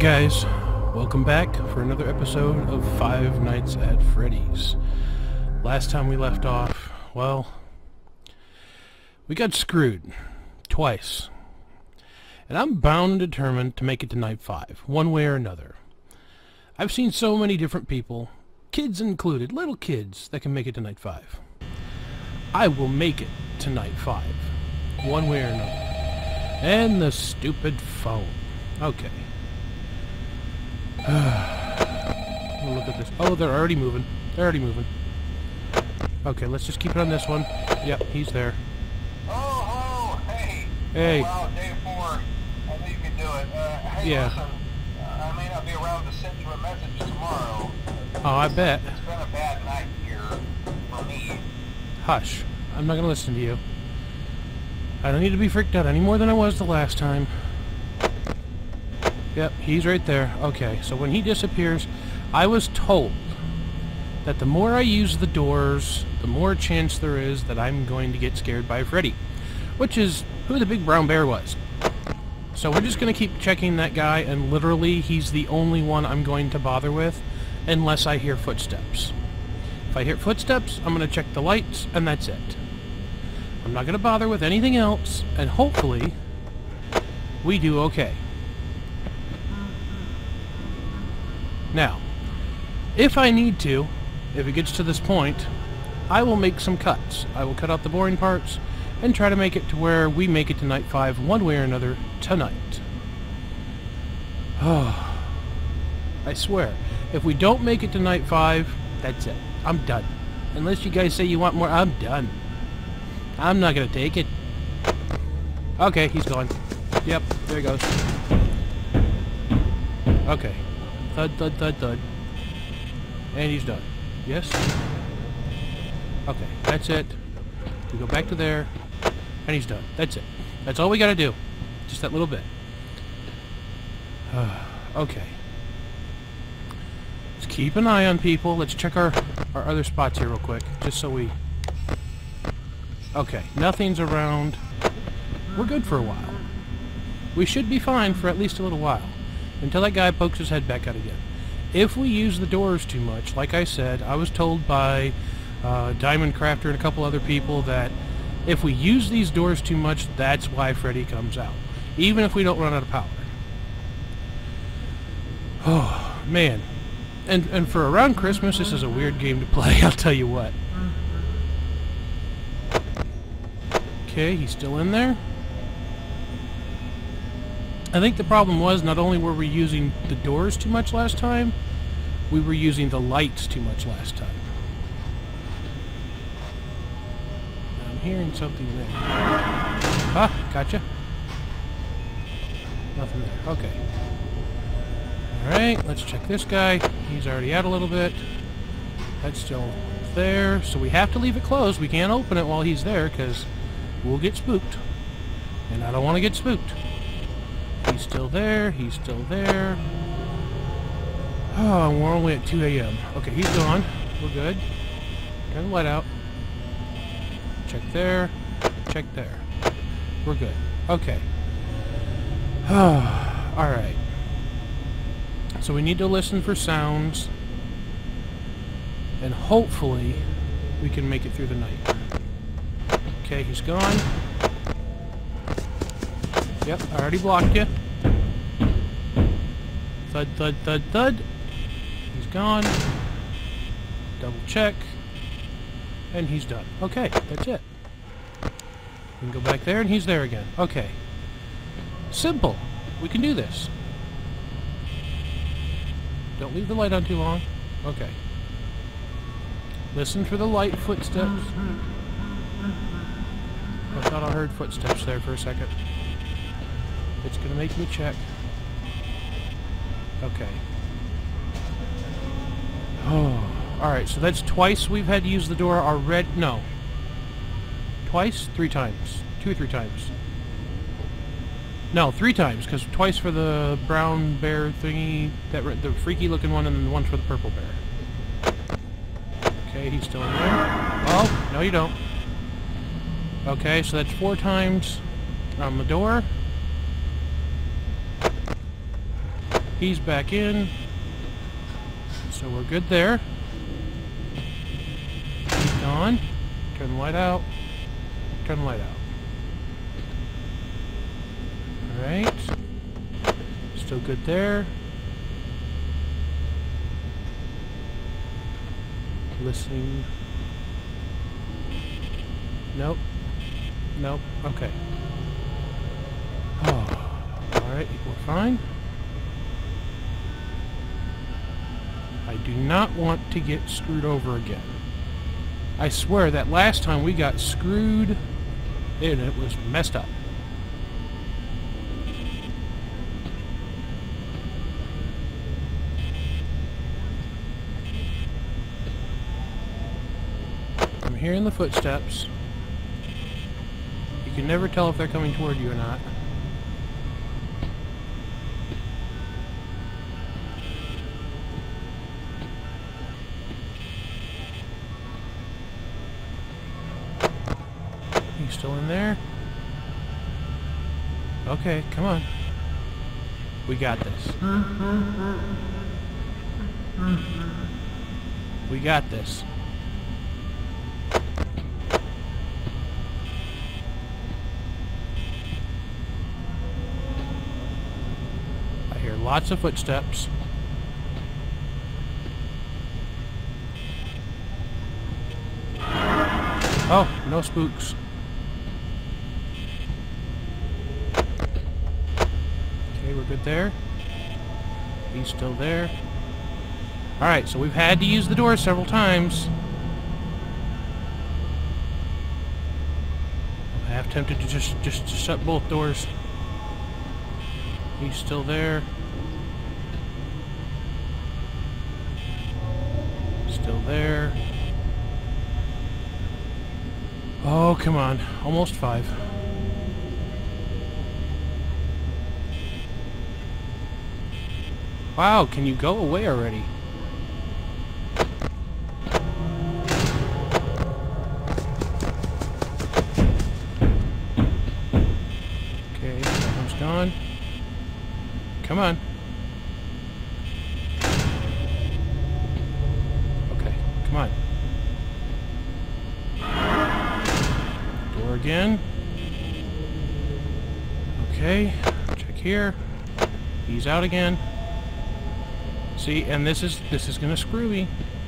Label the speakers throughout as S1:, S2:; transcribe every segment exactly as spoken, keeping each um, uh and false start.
S1: guys, welcome back for another episode of Five Nights at Freddy's. Last time we left off, well, we got screwed twice, and I'm bound and determined to make it to night five, one way or another. I've seen so many different people, kids included, little kids, that can make it to night five. I will make it to night five, one way or another. And the stupid phone. Okay. We'll look at this. Oh, they're already moving. They're already moving. Okay, let's just keep it on this one. Yep, he's there.
S2: Oh, oh, hey.
S1: Hey.
S2: Oh, wow, day four. I knew you could do it. Uh, hey,
S1: yeah.
S2: listen, uh, I may not be around to send you a message tomorrow.
S1: Oh, I bet.
S2: It's been a bad night here for me.
S1: Hush. I'm not going to listen to you. I don't need to be freaked out any more than I was the last time. Yep, he's right there. Okay, so when he disappears, I was told that the more I use the doors, the more chance there is that I'm going to get scared by Freddy, which is who the big brown bear was. So we're just going to keep checking that guy, and literally he's the only one I'm going to bother with unless I hear footsteps. If I hear footsteps, I'm going to check the lights, and that's it. I'm not going to bother with anything else, and hopefully we do okay. Now, if I need to, if it gets to this point, I will make some cuts. I will cut out the boring parts and try to make it to where we make it to night five one way or another tonight. Oh, I swear, if we don't make it to night five, that's it. I'm done. Unless you guys say you want more, I'm done. I'm not going to take it. Okay, he's gone. Yep, there he goes. Okay. Thud, thud, thud, thud. And he's done. Yes? Okay, that's it. We go back to there. And he's done. That's it. That's all we got to do. Just that little bit. Okay. Let's keep an eye on people. Let's check our, our other spots here real quick. Just so we... Okay, nothing's around. We're good for a while. We should be fine for at least a little while, until that guy pokes his head back out again. If we use the doors too much, like I said, I was told by uh, Diamond Crafter and a couple other people that if we use these doors too much, that's why Freddy comes out, even if we don't run out of power. Oh, man. And, and for around Christmas, this is a weird game to play, I'll tell you what. Okay, he's still in there. I think the problem was not only were we using the doors too much last time, we were using the lights too much last time. I'm hearing something there. Ah, gotcha. Nothing there. Okay. Alright, let's check this guy. He's already out a little bit. That's still there, so we have to leave it closed. We can't open it while he's there, because we'll get spooked. And I don't want to get spooked. He's still there. He's still there. Oh, we're only at two A M Okay, he's gone. We're good. Turn the light out. Check there. Check there. We're good. Okay. Alright. So we need to listen for sounds. And hopefully we can make it through the night. Okay, he's gone. Yep, I already blocked you. Thud, thud, thud, thud. He's gone. Double check. And he's done. Okay, that's it. We can go back there and he's there again. Okay. Simple. We can do this. Don't leave the light on too long. Okay. Listen for the light footsteps. I thought I heard footsteps there for a second. It's gonna make me check. Okay. Oh, alright, so that's twice we've had to use the door already. No. Twice? Three times. Two or three times. No, three times, because twice for the brown bear thingy, that the freaky looking one, and then one for the purple bear. Okay, he's still in there. Oh, no you don't. Okay, so that's four times on the door. He's back in. So we're good there. He's on. Turn the light out. Turn the light out. Alright. Still good there. Listening. Nope. Nope. Okay. Oh. Alright, we're fine. I do not want to get screwed over again. I swear that last time we got screwed and it was messed up. I'm hearing the footsteps. You can never tell if they're coming toward you or not. He's still in there? Okay, come on. We got this. We got this. I hear lots of footsteps. Oh, no spooks. Okay, we're good there. He's still there. Alright, so we've had to use the door several times. I'm half tempted to just, just, just shut both doors. He's still there. Still there. Oh, come on. Almost five. Wow, can you go away already? Okay, that one's gone. Come on. Okay, come on. Door again. Okay, check here. He's out again. See, and this is this is gonna screw me.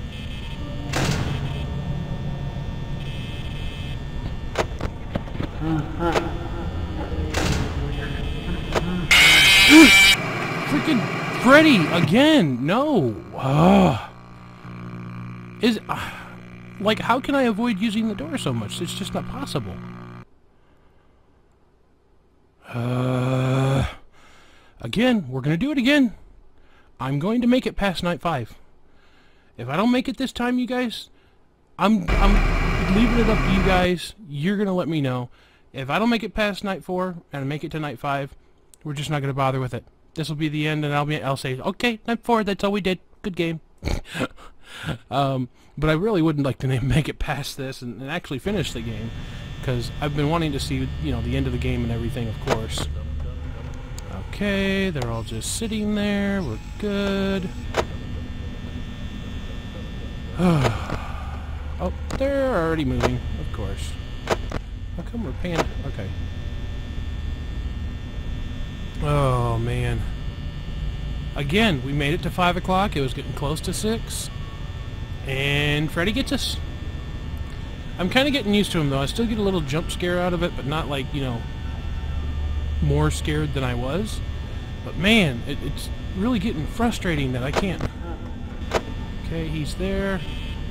S1: Freaking Freddy again! No. Ugh. Is uh, like, how can I avoid using the door so much? It's just not possible. Uh, again, we're gonna do it again. I'm going to make it past night five. If I don't make it this time, you guys, I'm I'm leaving it up to you guys. You're gonna let me know. If I don't make it past night four and make it to night five, we're just not gonna bother with it. This will be the end, and I'll be I'll say, okay, night four. That's all we did. Good game. um, but I really wouldn't like to make it past this and, and actually finish the game, because I've been wanting to see, you know, the end of the game and everything, of course. Okay, they're all just sitting there. We're good. Oh, they're already moving, of course. How come we're paying? Okay. Oh, man. Again, we made it to five o'clock. It was getting close to six. And Freddy gets us. I'm kind of getting used to him, though. I still get a little jump scare out of it, but not like, you know, more scared than I was. But man, it, it's really getting frustrating that I can't. Okay, he's there.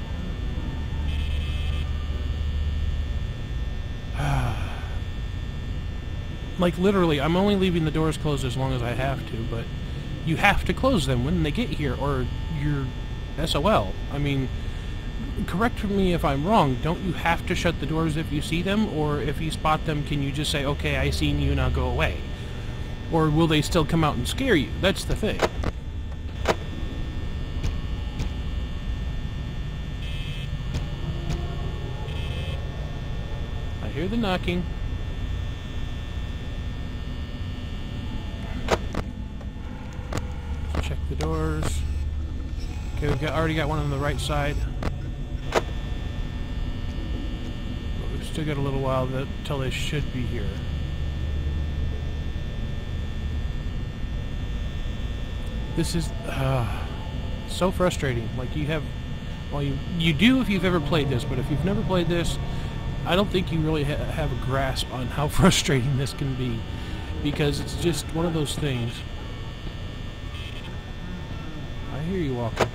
S1: Like literally, I'm only leaving the doors closed as long as I have to, but you have to close them when they get here or you're S O L. I mean, correct me if I'm wrong, don't you have to shut the doors if you see them? Or if you spot them, can you just say, okay, I seen you, now go away? Or will they still come out and scare you? That's the thing. I hear the knocking. Check the doors. Okay, we've got, already got one on the right side. But we've still got a little while until they should be here. This is uh, so frustrating. Like, you have... Well, you, you do if you've ever played this, but if you've never played this, I don't think you really ha have a grasp on how frustrating this can be. Because it's just one of those things. I hear you walking.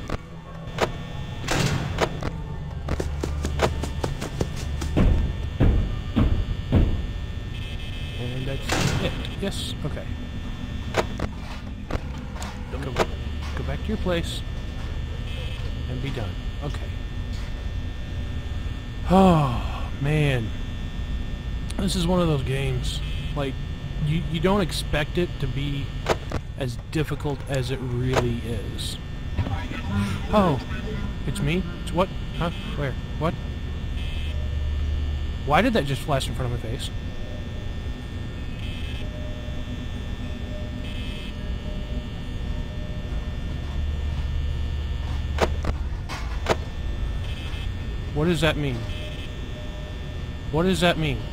S1: And that's it. Yes? Okay. Go, go back to your place and be done. Okay. Oh, man. This is one of those games. Like, you, you don't expect it to be as difficult as it really is. Oh, it's me? It's what? Huh? Where? What? Why did that just flash in front of my face? What does that mean? What does that mean?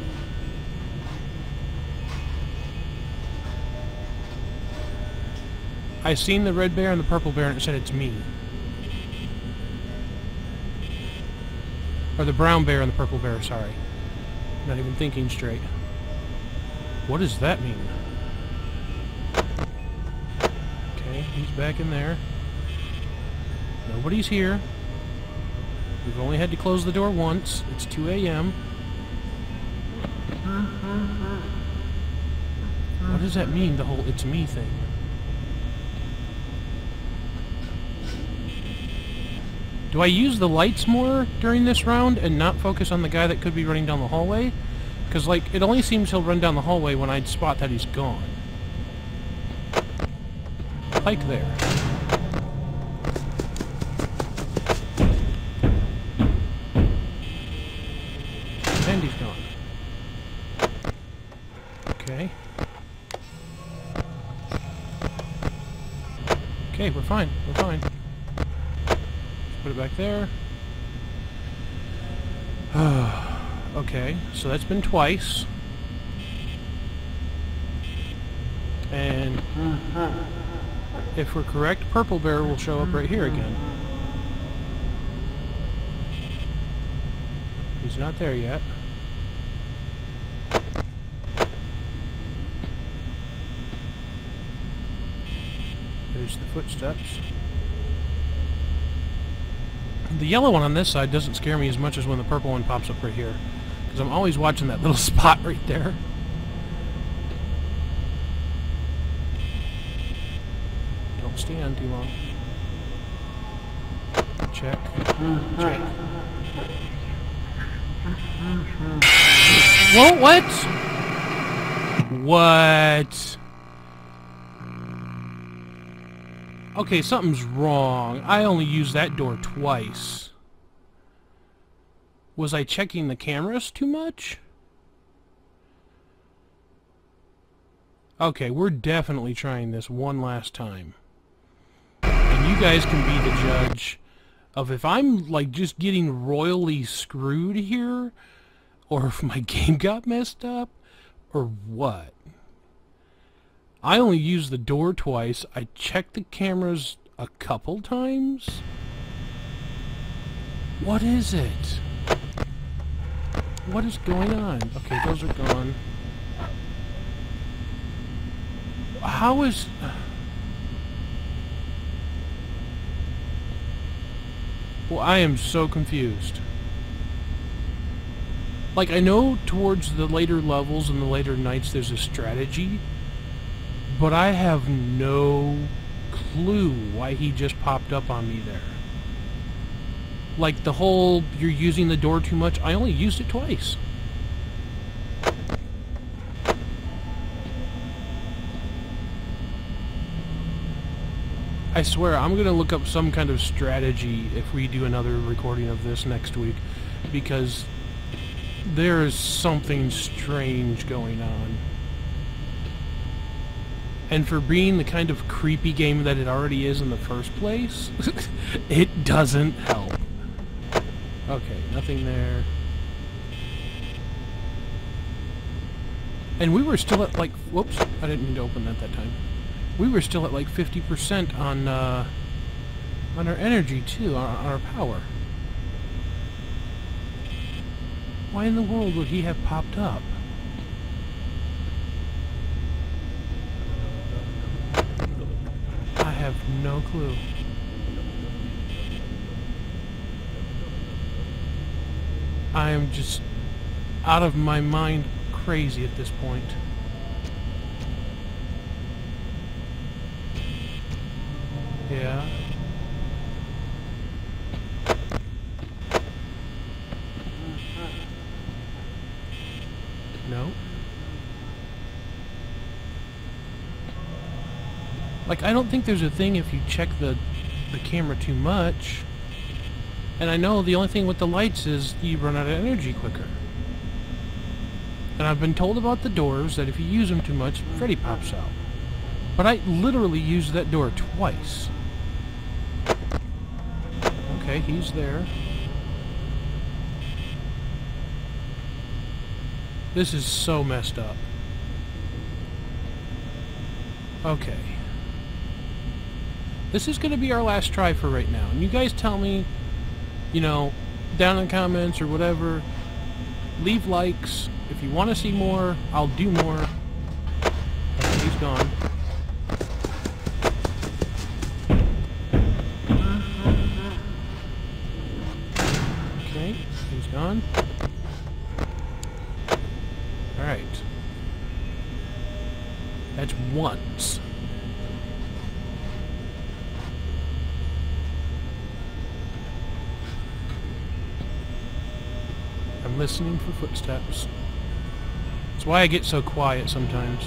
S1: I seen the red bear and the purple bear and it said it's me. Or the brown bear and the purple bear, sorry. Not even thinking straight. What does that mean? Okay, he's back in there. Nobody's here. We've only had to close the door once. It's two A M What does that mean, the whole it's me thing? Do I use the lights more during this round and not focus on the guy that could be running down the hallway? Because, like, it only seems he'll run down the hallway when I spot that he's gone. Like there. And he's gone. Okay. Okay, we're fine. We're fine. Put it back there. Okay, so that's been twice. And if we're correct, Purple Bear will show up right here again. He's not there yet. There's the footsteps. The yellow one on this side doesn't scare me as much as when the purple one pops up right here. Because I'm always watching that little spot right there. Don't stand too long. Check. Check. Whoa, what? What? Okay, something's wrong. I only used that door twice. Was I checking the cameras too much? Okay, we're definitely trying this one last time. And you guys can be the judge of if I'm, like, just getting royally screwed here, or if my game got messed up, or what. I only used the door twice. I checked the cameras a couple times. What is it? What is going on? Okay, those are gone. How is... Well, I am so confused. Like, I know towards the later levels and the later nights there's a strategy, but I have no clue why he just popped up on me there. Like, the whole, you're using the door too much, I only used it twice. I swear, I'm going to look up some kind of strategy if we do another recording of this next week, because there is something strange going on. And for being the kind of creepy game that it already is in the first place, it doesn't help. Okay, nothing there. And we were still at like, whoops, I didn't mean to open that that time. We were still at like fifty percent on, uh, on our energy too, on, on our power. Why in the world would he have popped up? I have no clue. I am just out of my mind crazy at this point. Yeah. No. Like, I don't think there's a thing if you check the the camera too much. And I know the only thing with the lights is you run out of energy quicker. And I've been told about the doors that if you use them too much, Freddy pops out. But I literally used that door twice. Okay, he's there. This is so messed up. Okay. This is going to be our last try for right now. And you guys tell me, you know, down in the comments or whatever. Leave likes. If you want to see more, I'll do more. Okay, he's gone. Okay, he's gone. Alright. That's once. I'm listening for footsteps. That's why I get so quiet sometimes.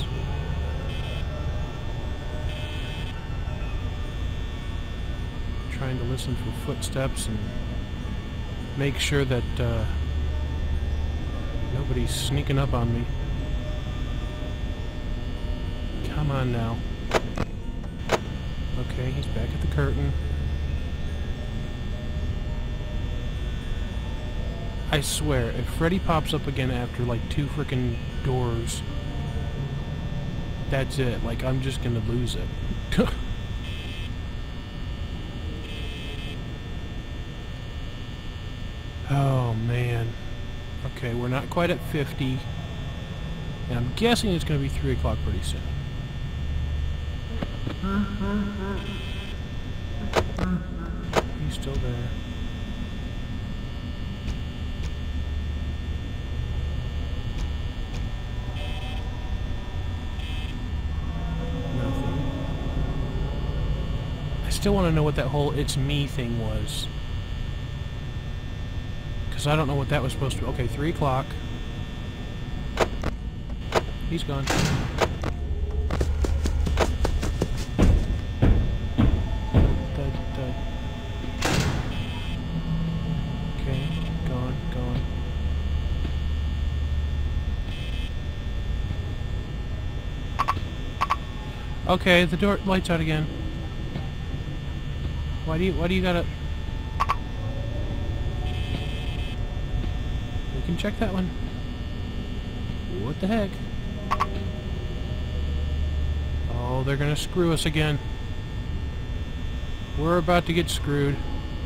S1: Trying to listen for footsteps and make sure that uh, nobody's sneaking up on me. Come on now. Okay, he's back at the curtain. I swear, if Freddy pops up again after like two frickin' doors, that's it. Like, I'm just gonna lose it. Oh, man. Okay, we're not quite at fifty. And I'm guessing it's gonna be three o'clock pretty soon. He's still there. I still want to know what that whole "it's me" thing was. Because I don't know what that was supposed to be. Okay, three o'clock. He's gone. Dud, dud. Okay, gone, gone. Okay, the door light's out again. Why do you, why do you gotta... We can check that one. What the heck? Oh, they're gonna screw us again. We're about to get screwed.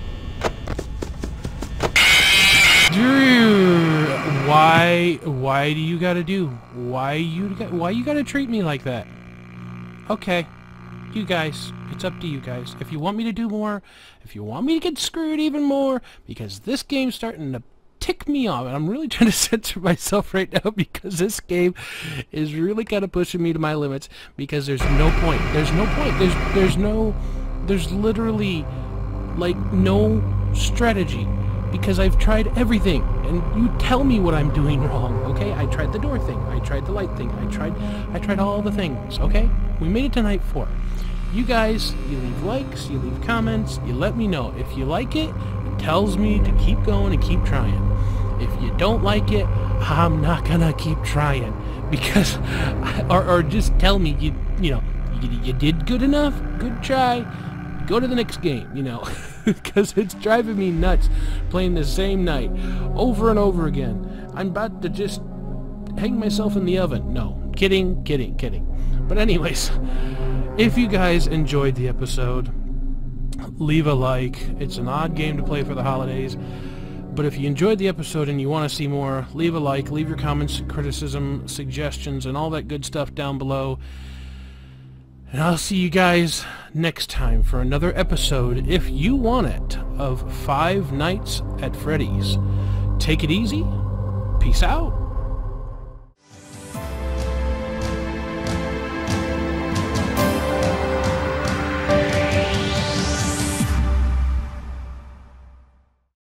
S1: Why, why do you gotta do? Why you, why you gotta treat me like that? Okay. You guys, it's up to you guys. If you want me to do more, if you want me to get screwed even more, because this game's starting to tick me off, and I'm really trying to censor myself right now because this game is really kind of pushing me to my limits, because there's no point. There's no point. There's there's no there's literally like no strategy, because I've tried everything, and you tell me what I'm doing wrong, okay? I tried the door thing, I tried the light thing, I tried I tried all the things, okay? We made it to night four. You guys, you leave likes, you leave comments, you let me know. If you like it, it tells me to keep going and keep trying. If you don't like it, I'm not gonna keep trying, because, or, or just tell me, you you know, you, you did good enough, good try, go to the next game, you know, because it's driving me nuts playing the same night over and over again. I'm about to just hang myself in the oven. No, kidding, kidding, kidding. But anyways, if you guys enjoyed the episode, leave a like. It's an odd game to play for the holidays, but if you enjoyed the episode and you want to see more, leave a like, leave your comments, criticism, suggestions, and all that good stuff down below. And I'll see you guys next time for another episode, if you want it, of Five Nights at Freddy's. Take it easy. Peace out.